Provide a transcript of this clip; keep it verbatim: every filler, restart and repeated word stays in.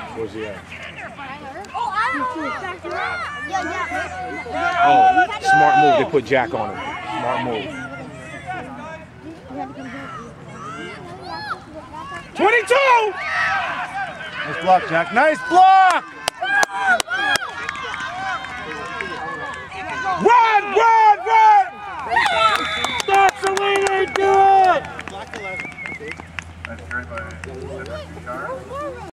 Where's he at? Oh, Oh, smart move. They put Jack on him. Smart move. twenty-two! Nice block, Jack. Nice block! Run, run!